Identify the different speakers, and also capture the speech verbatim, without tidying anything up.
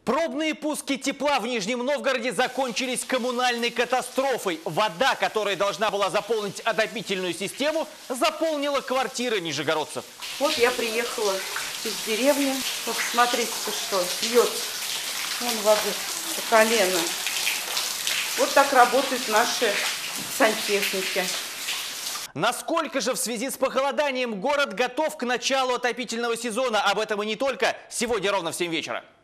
Speaker 1: Пробные пуски тепла в Нижнем Новгороде закончились коммунальной катастрофой. Вода, которая должна была заполнить отопительную систему, заполнила квартиры нижегородцев.
Speaker 2: Вот я приехала из деревни. Вот смотрите-ка, что льет. Вон воды по колено. Вот так работают наши сантехники.
Speaker 1: Насколько же в связи с похолоданием город готов к началу отопительного сезона? Об этом и не только сегодня ровно в семь вечера.